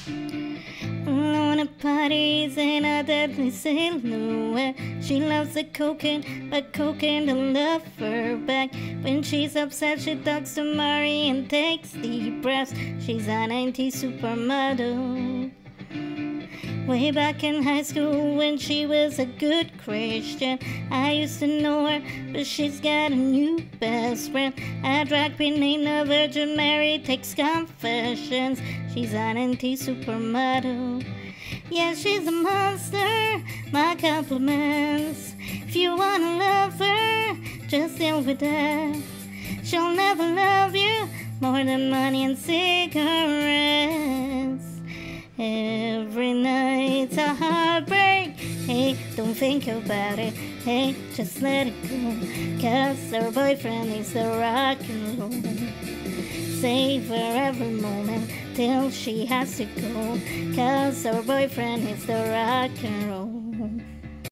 Alone at parties in a deadly silhouette. She loves the cocaine, but cocaine don't love her back. When she's upset, she talks to Mari and takes deep breaths. She's a 90s supermodel. Way back in high school when she was a good Christian, I used to know her, but she's got a new best friend. A drag queen named the Virgin Mary takes confessions. She's an anti-supermodel. Yeah, she's a monster, my compliments. If you wanna love her, just deal with her. She'll never love you more than money and cigarettes. Every night's a heartbreak. Hey, don't think about it. Hey, just let it go. 'Cause her boyfriend is the rock and roll. Savor every moment till she has to go. 'Cause her boyfriend is the rock and roll.